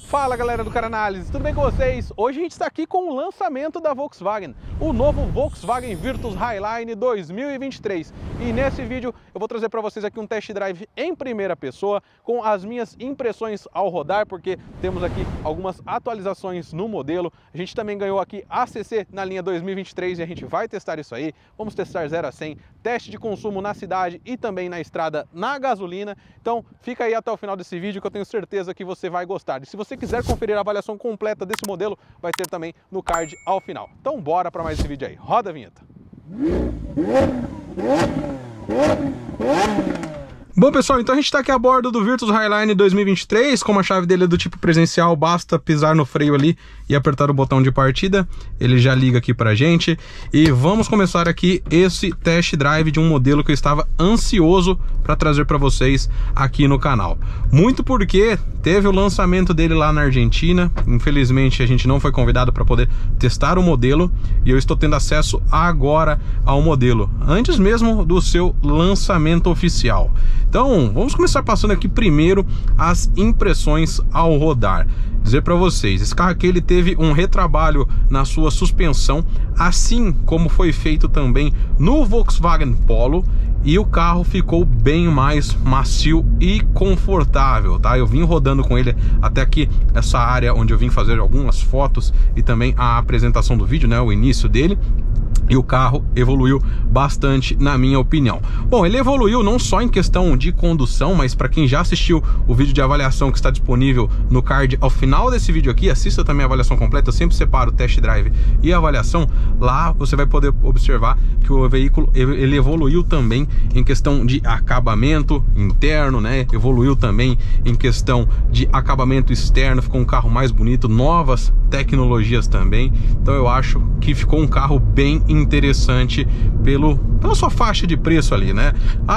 Fala galera do Cara Análise, tudo bem com vocês? Hoje a gente está aqui com o lançamento da Volkswagen, o novo Volkswagen Virtus Highline 2023. E nesse vídeo eu vou trazer para vocês aqui um test drive em primeira pessoa com as minhas impressões ao rodar, porque temos aqui algumas atualizações no modelo. A gente também ganhou aqui ACC na linha 2023 e a gente vai testar isso aí. Vamos testar 0 a 100, teste de consumo na cidade e também na estrada na gasolina. Então fica aí até o final desse vídeo que eu tenho certeza que você vai gostar. E se você quiser conferir a avaliação completa desse modelo, vai ter também no card ao final. Então bora para mais esse vídeo aí. Roda a vinheta. Bom pessoal, então a gente está aqui a bordo do Virtus Highline 2023, como a chave dele é do tipo presencial, basta pisar no freio ali e apertar o botão de partida, ele já liga aqui pra gente. E vamos começar aqui esse test drive de um modelo que eu estava ansioso para trazer para vocês aqui no canal. Muito porque teve o lançamento dele lá na Argentina, infelizmente a gente não foi convidado para poder testar o modelo e eu estou tendo acesso agora ao modelo, antes mesmo do seu lançamento oficial. Então, vamos começar passando aqui primeiro as impressões ao rodar. Dizer para vocês, esse carro aqui ele teve um retrabalho na sua suspensão, assim como foi feito também no Volkswagen Polo, e o carro ficou bem mais macio e confortável, tá? Eu vim rodando com ele até aqui, essa área onde eu vim fazer algumas fotos e também a apresentação do vídeo, né? O início dele. E o carro evoluiu bastante, na minha opinião. Bom, ele evoluiu não só em questão de condução, mas para quem já assistiu o vídeo de avaliação que está disponível no card ao final desse vídeo aqui, assista também a avaliação completa, eu sempre separo o test drive e a avaliação. Lá você vai poder observar que o veículo ele evoluiu também em questão de acabamento interno, né? Evoluiu também em questão de acabamento externo, ficou um carro mais bonito, novas tecnologias também. Então eu acho que ficou um carro bem interessante pela sua faixa de preço ali, né?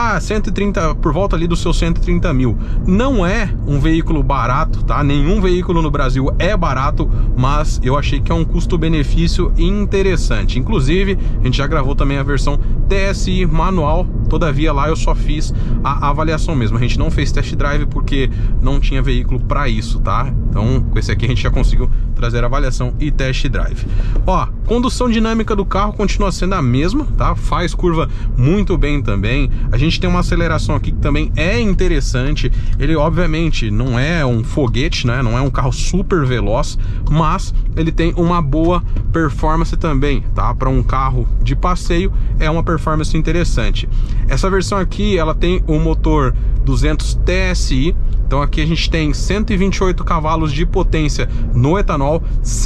130, por volta ali dos seus 130 mil. Não é um veículo barato, tá? Nenhum veículo no Brasil é barato, mas eu achei que é um custo-benefício interessante. Inclusive, a gente já gravou também a versão TSI manual, todavia lá eu só fiz a avaliação mesmo. A gente não fez test drive porque não tinha veículo para isso, tá? Então, com esse aqui a gente já conseguiu trazer a avaliação e test drive. Ó, condução dinâmica do carro continua sendo a mesma, tá? Faz curva muito bem também. A gente tem uma aceleração aqui que também é interessante. Ele obviamente não é um foguete, né? Não é um carro super veloz, mas ele tem uma boa performance também, tá? Para um carro de passeio é uma performance interessante. Essa versão aqui, ela tem o motor 200 TSI. Então aqui a gente tem 128 cavalos de potência no etanol,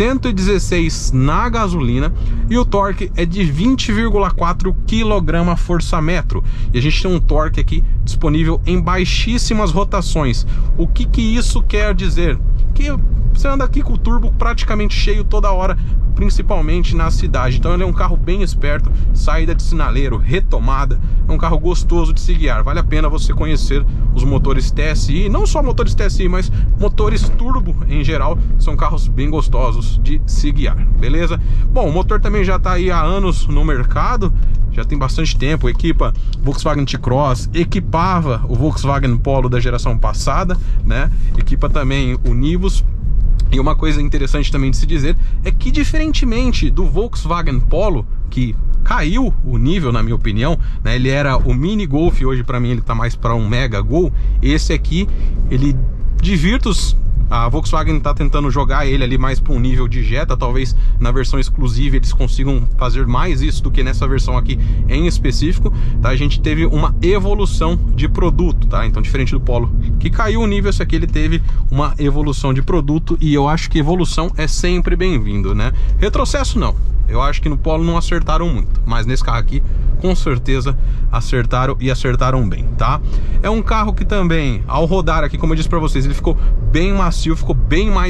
116 na gasolina e o torque é de 20,4 kgfm. E a gente tem um torque aqui disponível em baixíssimas rotações. O que isso quer dizer? Que você anda aqui com o turbo praticamente cheio toda hora, principalmente na cidade. Então ele é um carro bem esperto, saída de sinaleiro, retomada, é um carro gostoso de se guiar. Vale a pena você conhecer os motores TSI, não só motores TSI, mas motores turbo em geral, são carros bem gostosos de se guiar, beleza? Bom, o motor também já está aí há anos no mercado, já tem bastante tempo, equipa Volkswagen T-Cross, equipava o Volkswagen Polo da geração passada, né? Equipa também o Nivus. E uma coisa interessante também de se dizer é que, diferentemente do Volkswagen Polo, que caiu o nível na minha opinião, né? Ele era o mini Golf, hoje para mim ele tá mais para um mega Gol. Esse aqui, ele de Virtus, a Volkswagen está tentando jogar ele ali mais para um nível de Jetta. Talvez na versão exclusiva eles consigam fazer mais isso do que nessa versão aqui em específico, tá? A gente teve uma evolução de produto, tá? Então, diferente do Polo que caiu o nível, esse aqui ele teve uma evolução de produto e eu acho que evolução é sempre bem-vindo, né? Retrocesso não. Eu acho que no Polo não acertaram muito, mas nesse carro aqui com certeza acertaram e acertaram bem, tá? É um carro que também, ao rodar aqui, como eu disse pra vocês, ele ficou bem macio, ficou bem mais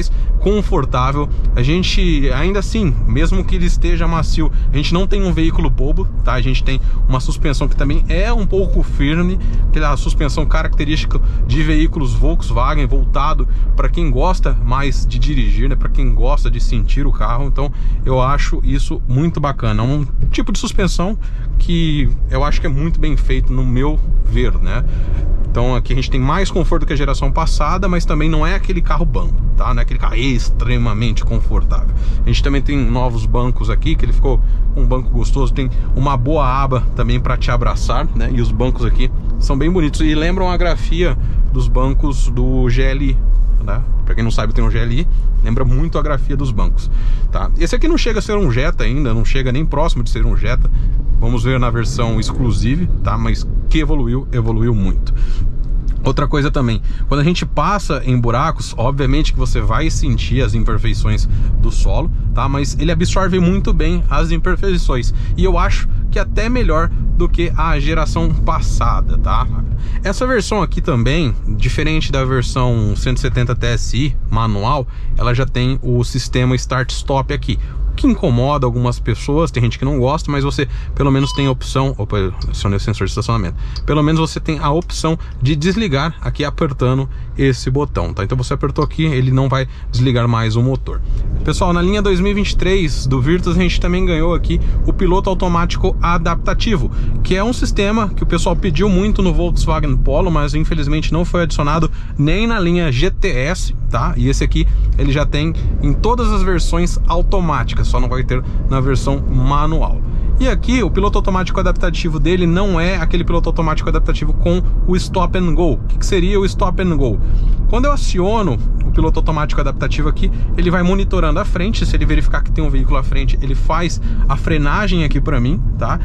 confortável. A gente, ainda assim, mesmo que ele esteja macio, a gente não tem um veículo bobo, tá? A gente tem uma suspensão que também é um pouco firme, aquela suspensão característica de veículos Volkswagen, voltado para quem gosta mais de dirigir, né? Para quem gosta de sentir o carro. Então eu acho isso muito bacana. É um tipo de suspensão que eu acho que é muito bem feito, no meu ver, né? Então aqui a gente tem mais conforto que a geração passada, mas também não é aquele carro banco, tá? Não é aquele carro extremamente confortável. A gente também tem novos bancos aqui, que ele ficou um banco gostoso, tem uma boa aba também para te abraçar, né? E os bancos aqui são bem bonitos e lembram a grafia dos bancos do GLI, né? Para quem não sabe, tem um GLI, lembra muito a grafia dos bancos, tá? Esse aqui não chega a ser um Jetta ainda, não chega nem próximo de ser um Jetta. Vamos ver na versão exclusive, tá? Mas que evoluiu muito. Outra coisa também, quando a gente passa em buracos, obviamente que você vai sentir as imperfeições do solo, tá? Mas ele absorve muito bem as imperfeições. E eu acho que até melhor do que a geração passada, tá? Essa versão aqui também, diferente da versão 170 TSI manual, ela já tem o sistema Start-Stop aqui, que incomoda algumas pessoas, tem gente que não gosta, mas você pelo menos tem a opção, opa, eu acionei o sensor de estacionamento, pelo menos você tem a opção de desligar aqui apertando esse botão, tá? Então você apertou aqui, ele não vai desligar mais o motor. Pessoal, na linha 2023 do Virtus a gente também ganhou aqui o piloto automático adaptativo, que é um sistema que o pessoal pediu muito no Volkswagen Polo, mas infelizmente não foi adicionado nem na linha GTS, tá? E esse aqui ele já tem em todas as versões automáticas, só não vai ter na versão manual. E aqui o piloto automático adaptativo dele não é aquele piloto automático adaptativo com o Stop and Go. O que seria o Stop and Go? Quando eu aciono o piloto automático adaptativo aqui, ele vai monitorando a frente. Se ele verificar que tem um veículo à frente, ele faz a frenagem aqui para mim, tá?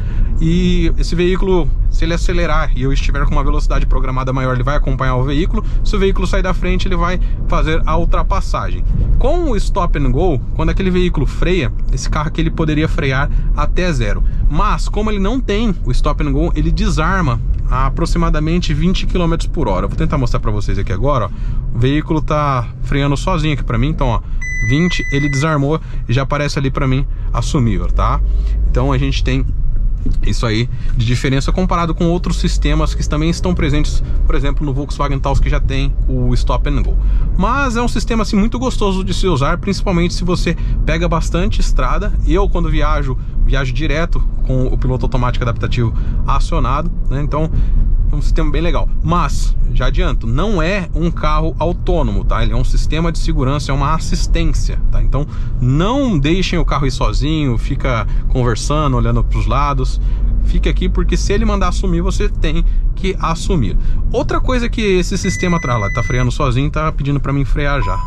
E esse veículo, se ele acelerar e eu estiver com uma velocidade programada maior, ele vai acompanhar o veículo. Se o veículo sair da frente, ele vai fazer a ultrapassagem. Com o Stop and Go, quando aquele veículo freia, esse carro aqui ele poderia frear até zero. Mas como ele não tem o Stop and Go, ele desarma a aproximadamente 20 km por hora. Eu vou tentar mostrar para vocês aqui agora, ó. O veículo tá freando sozinho aqui para mim, então ó, 20, ele desarmou e já aparece ali para mim assumir, tá? Então a gente tem isso aí de diferença comparado com outros sistemas que também estão presentes, por exemplo, no Volkswagen Taos, que já tem o Stop and Go. Mas é um sistema assim muito gostoso de se usar, principalmente se você pega bastante estrada. Eu, quando viajo direto com o piloto automático adaptativo acionado, né? Então é um sistema bem legal. Mas, já adianto, não é um carro autônomo, tá? Ele é um sistema de segurança, é uma assistência, tá? Então não deixem o carro ir sozinho, fica conversando, olhando para os lados. Fique aqui, porque se ele mandar assumir, você tem que assumir. Outra coisa que esse sistema traz, lá, tá freando sozinho, tá pedindo para mim frear já.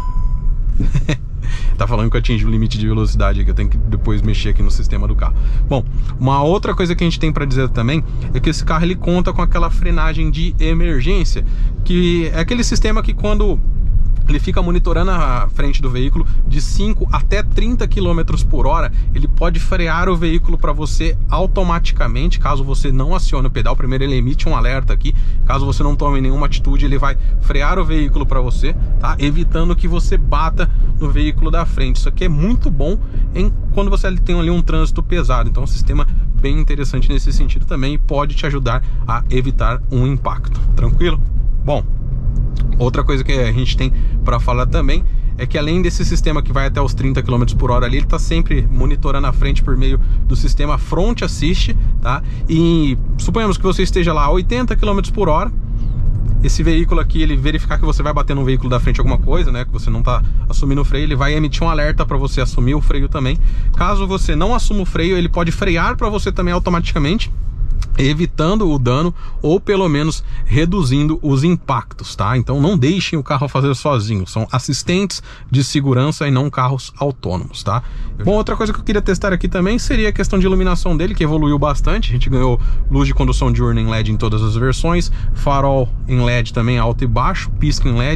Tá falando que eu atingi o limite de velocidade, que eu tenho que depois mexer aqui no sistema do carro. Bom, uma outra coisa que a gente tem para dizer também é que esse carro ele conta com aquela frenagem de emergência, que é aquele sistema que quando ele fica monitorando a frente do veículo de 5 até 30 km por hora, ele pode frear o veículo para você automaticamente, caso você não acione o pedal. Primeiro ele emite um alerta aqui, caso você não tome nenhuma atitude, ele vai frear o veículo para você, tá? Evitando que você bata no veículo da frente. Isso aqui é muito bom quando você tem ali um trânsito pesado, então é um sistema bem interessante nesse sentido também, e pode te ajudar a evitar um impacto. Tranquilo? Bom, outra coisa que a gente tem para falar também é que além desse sistema que vai até os 30 km por hora ali, ele está sempre monitorando a frente por meio do sistema Front Assist, tá? E suponhamos que você esteja lá a 80 km por hora, esse veículo aqui, ele verificar que você vai bater no veículo da frente alguma coisa, né, que você não está assumindo o freio, ele vai emitir um alerta para você assumir o freio também. Caso você não assuma o freio, ele pode frear para você também automaticamente, evitando o dano ou pelo menos reduzindo os impactos, tá? Então não deixem o carro fazer sozinho, são assistentes de segurança e não carros autônomos, tá? Bom, outra coisa que eu queria testar aqui também seria a questão de iluminação dele, que evoluiu bastante. A gente ganhou luz de condução diurna em LED em todas as versões, farol em LED também alto e baixo, pisca em LED,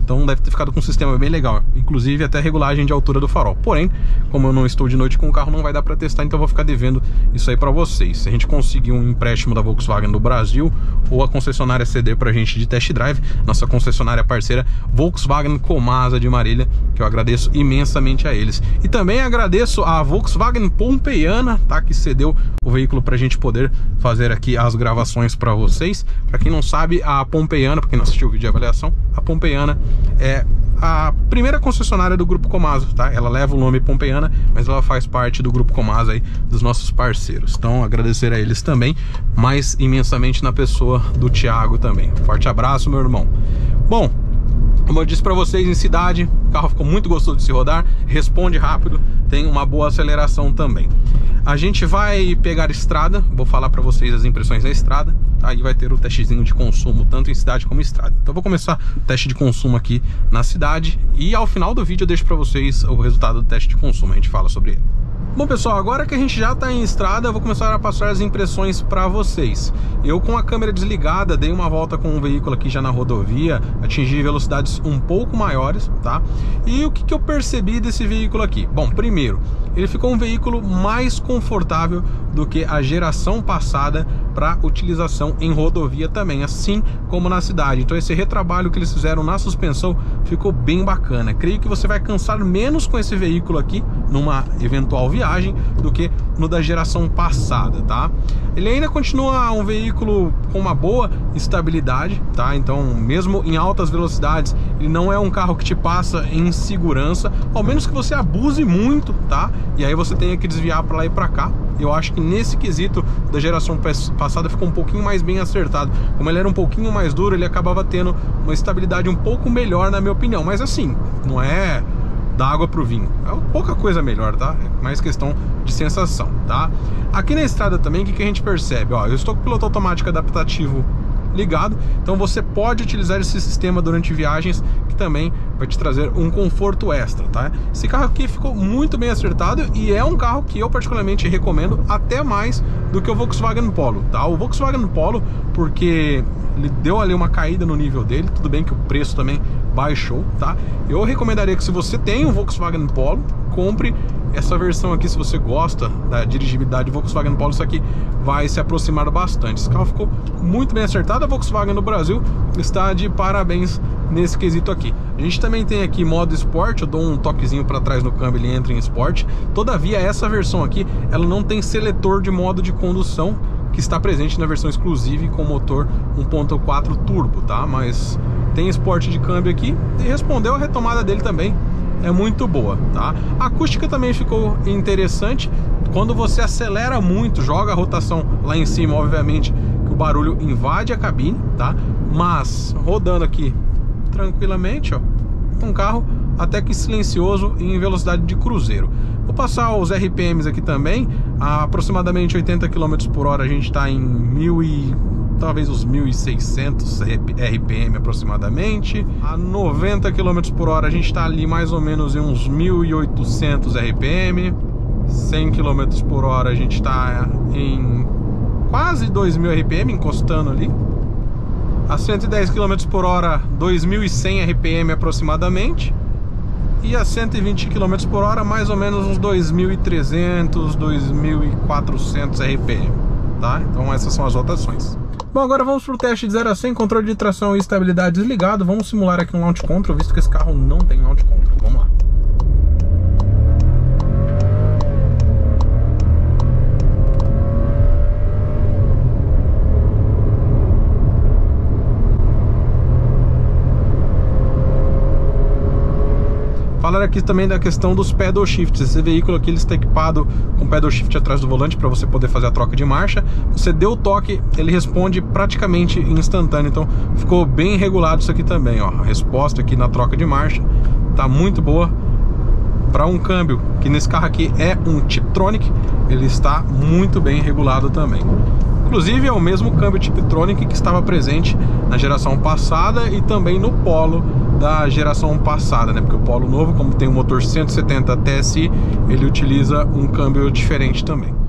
então deve ter ficado com um sistema bem legal, inclusive até regulagem de altura do farol. Porém, como eu não estou de noite com o carro, não vai dar para testar, então eu vou ficar devendo isso aí para vocês. Se a gente conseguir um empréstimo da Volkswagen do Brasil ou a concessionária ceder pra gente de test drive, nossa concessionária parceira Volkswagen Comasa de Marília, que eu agradeço imensamente a eles. E também agradeço a Volkswagen Pompeiana, tá, que cedeu o veículo pra gente poder fazer aqui as gravações para vocês. Para quem não sabe, a Pompeiana, para quem não assistiu o vídeo de avaliação, a Pompeiana é a primeira concessionária do Grupo Comasa, tá? Ela leva o nome Pompeiana, mas ela faz parte do Grupo Comasa aí, dos nossos parceiros. Então, agradecer a eles também, mas imensamente na pessoa do Thiago também. Forte abraço, meu irmão. Bom, como eu disse para vocês, em cidade, o carro ficou muito gostoso de se rodar, responde rápido, tem uma boa aceleração também. A gente vai pegar estrada, vou falar para vocês as impressões da estrada, aí vai ter o testezinho de consumo, tanto em cidade como em estrada. Então eu vou começar o teste de consumo aqui na cidade e ao final do vídeo eu deixo para vocês o resultado do teste de consumo, a gente fala sobre ele. Bom, pessoal, agora que a gente já está em estrada, eu vou começar a passar as impressões para vocês. Eu, com a câmera desligada, dei uma volta com o veículo aqui já na rodovia, atingi velocidades um pouco maiores, tá? E o que eu percebi desse veículo aqui? Bom, primeiro, ele ficou um veículo mais confortável do que a geração passada para utilização em rodovia também, assim como na cidade. Então esse retrabalho que eles fizeram na suspensão ficou bem bacana. Creio que você vai cansar menos com esse veículo aqui numa eventual viagem do que no da geração passada, tá? Ele ainda continua um veículo com uma boa estabilidade, tá? Então mesmo em altas velocidades ele não é um carro que te passa em segurança, ao menos que você abuse muito, tá? E aí você tenha que desviar para lá e para cá. Eu acho que nesse quesito da geração passada ficou um pouquinho mais bem acertado. Como ele era um pouquinho mais duro, ele acabava tendo uma estabilidade um pouco melhor, na minha opinião. Mas assim, não é da água pro vinho, é pouca coisa melhor, tá? É mais questão de sensação, tá? Aqui na estrada também, o que a gente percebe? Ó, eu estou com o piloto automático adaptativo ligado, então você pode utilizar esse sistema durante viagens, que também vai te trazer um conforto extra, tá? Esse carro aqui ficou muito bem acertado e é um carro que eu particularmente recomendo até mais do que o Volkswagen Polo, tá? O Volkswagen Polo, porque ele deu ali uma caída no nível dele, tudo bem que o preço também baixou, tá? Eu recomendaria que, se você tem um Volkswagen Polo, compre essa versão aqui. Se você gosta da dirigibilidade do Volkswagen Polo, isso aqui vai se aproximar bastante. Esse carro ficou muito bem acertado. A Volkswagen no Brasil está de parabéns nesse quesito aqui. A gente também tem aqui modo esporte, eu dou um toquezinho para trás no câmbio, ele entra em esporte. Todavia, essa versão aqui, ela não tem seletor de modo de condução, que está presente na versão exclusive com motor 1.4 turbo, tá? Mas tem esporte de câmbio aqui e respondeu a retomada dele também. É muito boa, tá? A acústica também ficou interessante. Quando você acelera muito, joga a rotação lá em cima, obviamente que o barulho invade a cabine, tá? Mas rodando aqui tranquilamente, ó, um carro até que silencioso e em velocidade de cruzeiro. Vou passar os RPMs aqui também. A aproximadamente 80 km por hora a gente está em talvez os 1.600 RPM aproximadamente. A 90 km por hora a gente está ali mais ou menos em uns 1.800 RPM. 100 km por hora a gente está em quase 2.000 RPM, encostando ali. A 110 km por hora, 2.100 RPM aproximadamente. E a 120 km por hora, mais ou menos uns 2.300, 2.400 RPM, tá? Então essas são as rotações. Bom, agora vamos para o teste de 0 a 100, controle de tração e estabilidade desligado. Vamos simular aqui um launch control, visto que esse carro não tem launch control. Vamos lá. Falar aqui também da questão dos pedal shifts. Esse veículo aqui ele está equipado com pedal shift atrás do volante para você poder fazer a troca de marcha. Você deu o toque, ele responde praticamente instantâneo. Então ficou bem regulado isso aqui também, ó. A resposta aqui na troca de marcha tá muito boa. Para um câmbio, que nesse carro aqui é um Tiptronic, ele está muito bem regulado também. Inclusive é o mesmo câmbio Tiptronic que estava presente na geração passada e também no Polo da geração passada, né? Porque o Polo novo, como tem um motor 170 TSI, ele utiliza um câmbio diferente também.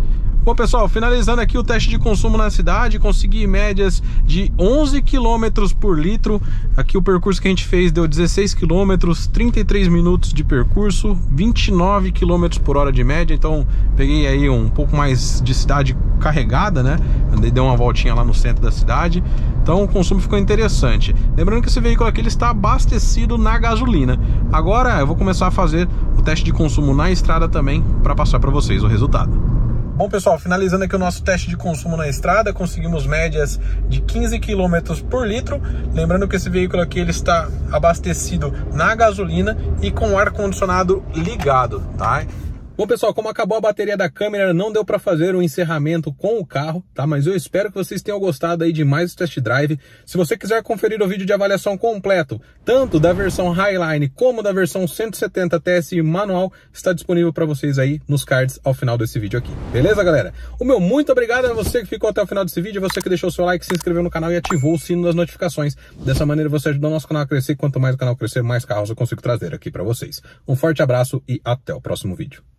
Bom, pessoal, finalizando aqui o teste de consumo na cidade, consegui médias de 11 km por litro. Aqui o percurso que a gente fez deu 16 km, 33 minutos de percurso, 29 km por hora de média. Então peguei aí um pouco mais de cidade carregada, né? Andei, dei uma voltinha lá no centro da cidade. Então o consumo ficou interessante. Lembrando que esse veículo aqui ele está abastecido na gasolina. Agora eu vou começar a fazer o teste de consumo na estrada também para passar para vocês o resultado. Bom, pessoal, finalizando aqui o nosso teste de consumo na estrada, conseguimos médias de 15 km por litro. Lembrando que esse veículo aqui ele está abastecido na gasolina e com o ar-condicionado ligado, tá? Bom, pessoal, como acabou a bateria da câmera, não deu para fazer o encerramento com o carro, tá? Mas eu espero que vocês tenham gostado aí de mais esse test drive. Se você quiser conferir o vídeo de avaliação completo, tanto da versão Highline como da versão 170 TSI manual, está disponível para vocês aí nos cards ao final desse vídeo aqui. Beleza, galera? O meu muito obrigado a você que ficou até o final desse vídeo, a você que deixou o seu like, se inscreveu no canal e ativou o sino das notificações. Dessa maneira você ajuda o nosso canal a crescer. Quanto mais o canal crescer, mais carros eu consigo trazer aqui para vocês. Um forte abraço e até o próximo vídeo.